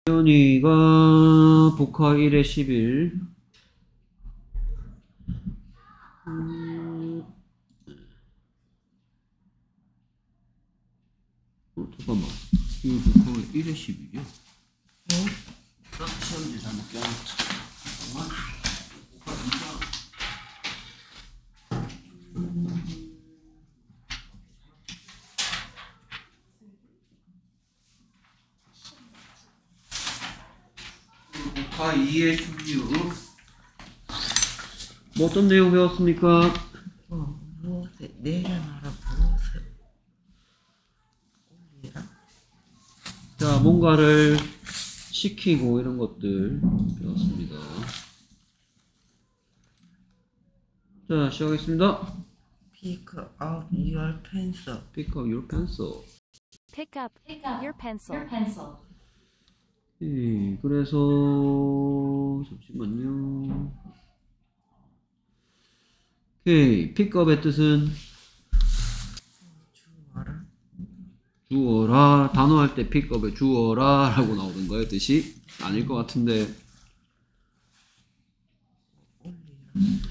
연이가 복화 1에 11. 잠깐만. 이 복화가 1에 11이야? 시험지 잘못 껴놨다. 잠깐만. 복화 2가. 복화 2에 16. 뭐 어떤 내용 배웠습니까? 무엇에 내려놔라 무엇을 올리라. 자, 뭔가를 시키고 이런 것들 배웠습니다. 자, 시작하겠습니다. Pick up your pencil. Pick up your pencil. Pick up your pencil. 예, 그래서 잠시만요. 오케이, pickup의 뜻은 주어라. 주어라. 단어할 때 pickup에 주어라 라고 나오는 거예요. 뜻이 아닐 것 같은데. 올리라.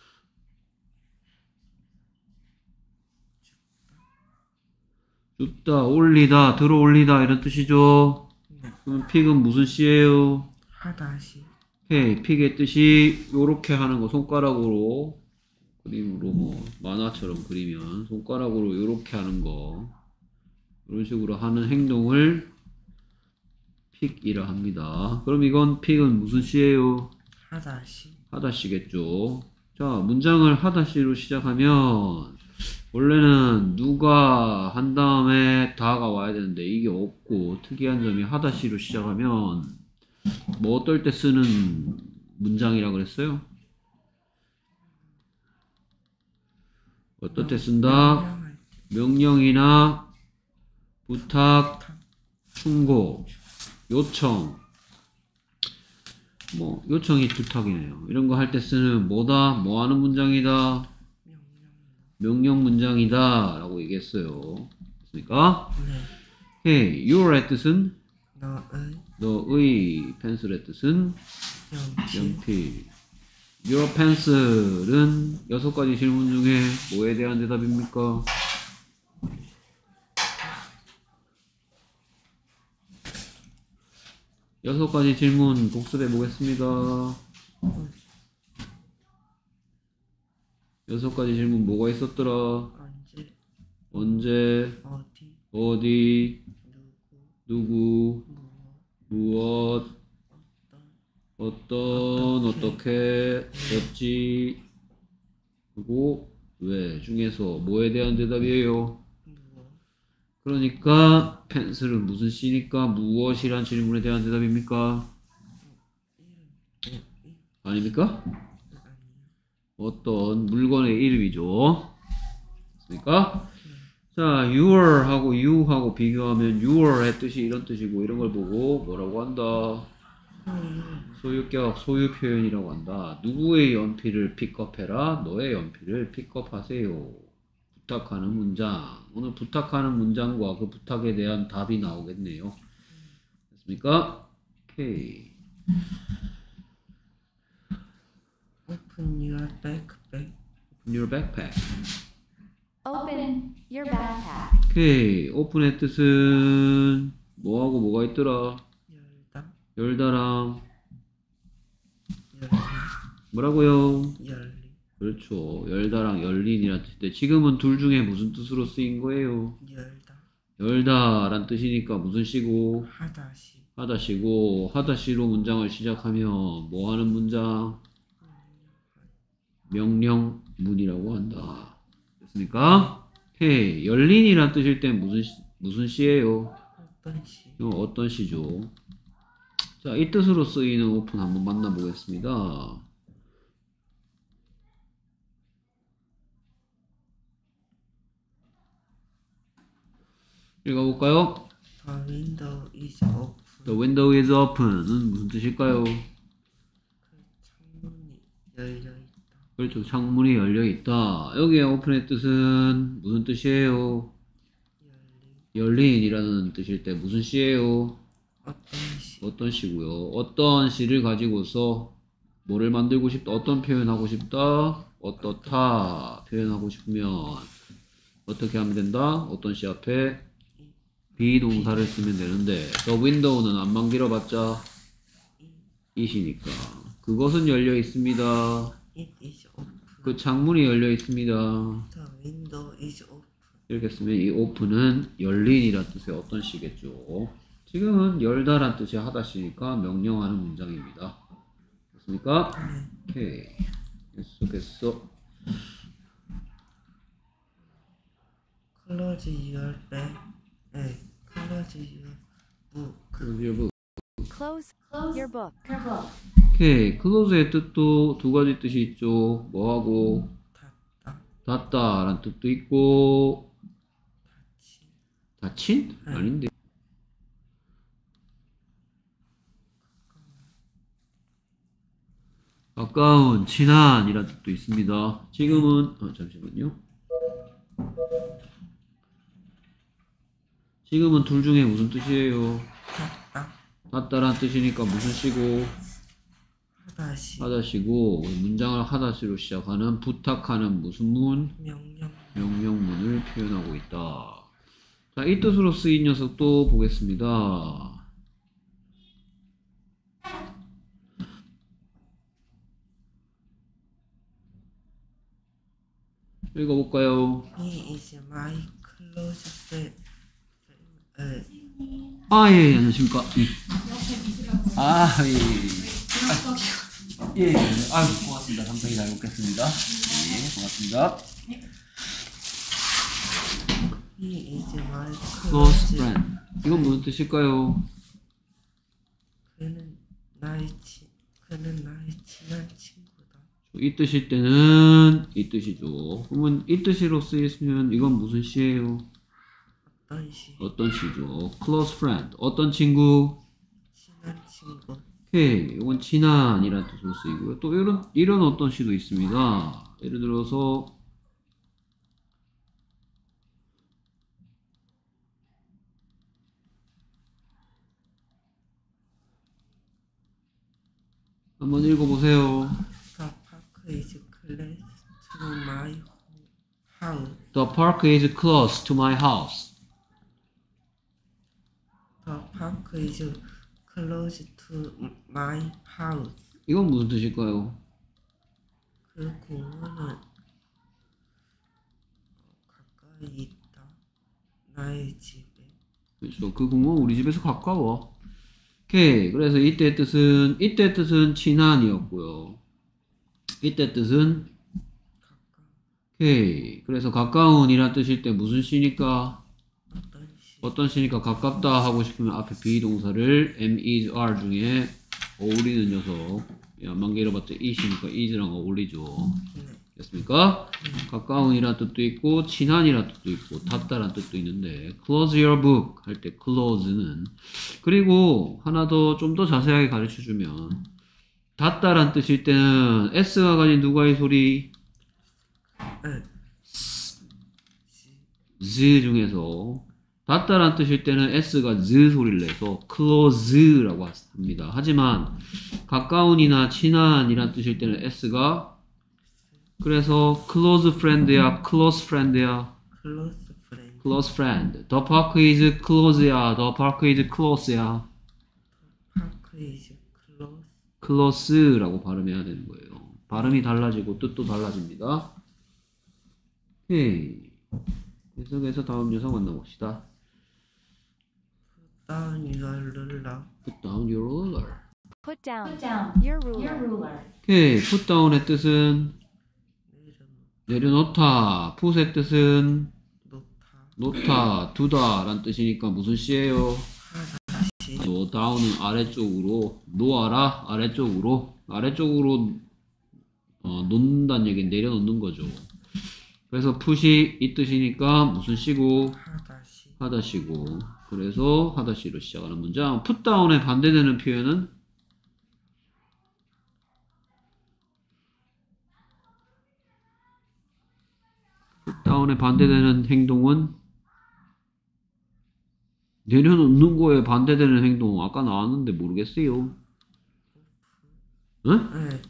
줍다, 올리다, 들어 올리다 이런 뜻이죠. 그럼 픽은 무슨 시예요? 하다시. 오케이, 픽의 뜻이 요렇게 하는 거, 손가락으로 그림으로 뭐 만화처럼 그리면 손가락으로 요렇게 하는 거, 이런 식으로 하는 행동을 픽이라 합니다. 그럼 이건 픽은 무슨 시예요? 하다시. 하다시겠죠. 자, 문장을 하다시로 시작하면 원래는 누가 한 다음에 다가 와야 되는데 이게 없고, 특이한 점이 하다시로 시작하면 뭐 어떨 때 쓰는 문장이라 그랬어요? 어떨 때 쓴다? 명령이나 부탁, 충고, 요청. 뭐 요청이 부탁이네요. 이런 거 할 때 쓰는 뭐다? 뭐 하는 문장이다? 명령 문장이다 라고 얘기했어요. 됐습니까? 네. 오케이, your의 뜻은? 너의 너의. pencil의 뜻은? 연필. 연필. your pencil은 6가지 질문 중에 뭐에 대한 대답입니까? 여섯 가지 질문 복습해 보겠습니다. 6가지 질문 뭐가 있었더라? 언제. 언제, 어디. 어디, 누구. 누구, 무엇, 어떤, 어떻게, 어찌, 그리고 왜 중에서 뭐에 대한 대답이에요? 무엇. 그러니까 펜슬은 무슨 시니까 무엇이란 질문에 대한 대답입니까? 아닙니까? 어떤 물건의 이름이죠. 됐습니까? 자, your하고 you하고 비교하면 your의 뜻이 이런 뜻이고, 이런 걸 보고 뭐라고 한다? 소유격, 소유 표현이라고 한다. 누구의 연필을 픽업해라? 너의 연필을 픽업하세요. 부탁하는 문장. 오늘 부탁하는 문장과 그 부탁에 대한 답이 나오겠네요. 됐습니까? 오케이. Open your backpack. Open your backpack. Open your backpack. 오케이. 오픈의 뜻은 뭐하고 뭐가 있더라? 열다. 열다랑 열린. 뭐라고요? 열린. 그렇죠. 열다랑 열린이란 뜻인데 지금은 둘 중에 무슨 뜻으로 쓰인 거예요? 열다. 열다란 뜻이니까 무슨 시고? 하다시. 하다시고, 하다시로 문장을 시작하면 뭐 하는 문장? 명령문이라고 한다. 됐습니까? 오케이. 열린이란 뜻일 땐 무슨 시예요? 어떤 시. 어떤 시죠? 자, 이 뜻으로 쓰이는 오픈 한번 만나보겠습니다. 읽어볼까요? The window is open. The window is open은 무슨 뜻일까요? 창문이 열려 있다. 그렇죠. 창문이 열려 있다. 여기에 open의 뜻은 무슨 뜻이에요? 열린. 열린이라는 뜻일 때 무슨 시예요? 어떤 시. 어떤 시고요. 어떤 시를 가지고서 뭐를 만들고 싶다. 어떤 표현하고 싶다. 어떻다 표현하고 싶으면 어떻게 하면 된다. 어떤 시 앞에 비동사를 쓰면 되는데 the window는 안만 길어봤자 it이니까 그것은 열려 있습니다. It is open. 그 창문이 열려 있습니다. The window is open. 이렇게 쓰면 이 open은 열린이란 뜻의 어떤 시겠죠. 지금은 열다란 뜻이 하다시니까 명령하는 문장입니다. 됐습니까? 오케이. 계속해서 Close your bag. Close your book. 여러분. Close your book. 오케이. close의 뜻도 두 가지 뜻이 있죠. 뭐하고 닫다. 닫다라는 뜻도 있고 닫힌? 네. 아닌데. 가까운, 친한 이란 뜻도 있습니다. 지금은 잠시만요. 지금은 둘 중에 무슨 뜻이에요? 닫다. 닫다란 뜻이니까 무슨 시고 하다시. 하다시고 문장을 하다시로 시작하는 부탁하는 무슨 문? 명령. 명령문을 표현하고 있다. 자, 이 뜻으로 쓰인 녀석도 보겠습니다. 읽어볼까요? He is my close friend. 아, 예, 안녕하십니까. 아, 예, 예. 예, 아유, 고맙습니다. 상당히 잘 먹겠습니다. 예, 고맙습니다. He is my Close close friend. 이건 무슨 뜻일까요? 그는 나의 친한 친구다. 이 뜻일 때는 이 뜻이죠. 그러면 이 뜻으로 쓰였으면 이건 무슨 시예요? 어떤 시? 어떤 시죠? Close friend. 어떤 친구? 친한 친구. 오케이. 이건 친한이라는 뜻으로 쓰이고요. 또 이런 어떤 시도 있습니다. 예를 들어서 한번 읽어보세요. The park is close to my house. The park is close to my house. The park is close to my house. 이건 무슨 뜻일까요? 그 공원은 가까이 있다. 나의 집에. 그렇죠. 그 공원 우리 집에서 가까워. 오케이. 그래서 이때의 뜻은 친한이었고요. 이때 뜻은 가까. 오케이. 그래서 가까운이란 뜻일 때 무슨 시니까 어떤 시? 어떤 시니까 가깝다 하고 싶으면 앞에 비동사를 am, is, are 중에 어울리는 녀석. 안만 길어봤자 is니까 is랑 어울리죠. 네. 됐습니까? 가까운이란 뜻도 있고 친한이란 뜻도 있고 닫다란 뜻도 있는데 close your book 할 때 close는 그리고 하나 더 좀 더 자세하게 가르쳐주면 닫다란 뜻일 때는 s가 가진 누가의 소리 z 중에서 닫다란 뜻일 때는 s가 z 소리를 내서 close라고 합니다. 하지만 가까운이나 친한이란 뜻일 때는 s가 그래서 close friend야, close friend야, close friend. close friend. The park is close야, the park is close야. park is close. close라고 발음해야 되는 거예요. 발음이 달라지고 뜻도 달라집니다. 오케이. 계속해서 다음 녀석 만나봅시다. Down your ruler. Put down your ruler. Put down your ruler. 오케이. put down의 뜻은 내려놓. 내려놓다. put의 뜻은 놓다. 놓다, 두다 라는 뜻이니까 무슨 시예요? 하다시. down은 아래쪽으로, 놓아라 아래쪽으로 놓는다는 얘기는 내려놓는 거죠. 그래서 put이 이 뜻이니까 무슨 시고? 하다시. 하다시고. 그래서 하다시로 시작하는 문장. put down에 반대되는 표현은 put down에 반대되는 행동은 내려놓는 거에 반대되는 행동 아까 나왔는데 모르겠어요. 응? 네.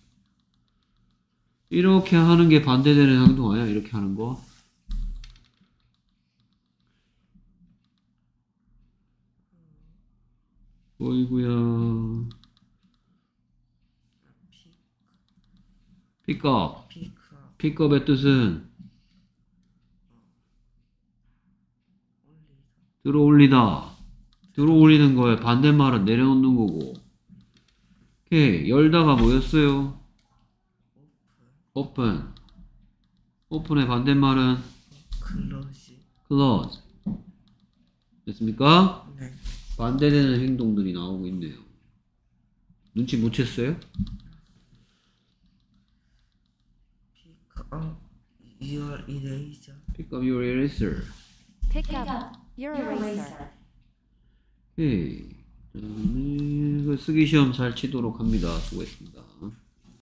이렇게 하는 게 반대되는 행동 아니야? 이렇게 하는 거. 어이구야. 픽업. 피크업 픽업의 뜻은 들어올리다. 들어올리는 거에 반대말은 내려놓는 거고. 오케이. 열다가 뭐였어요? 오픈. 오픈의 반대말은 클로즈 close. 됐습니까? 네. 반대되는 행동들이 나오고 있네요. 눈치 못 챘어요? 피크업 your eraser Pick up your eraser. Pick up your eraser. 오케이. 그 쓰기 시험 잘 치도록 합니다. 수고했습니다.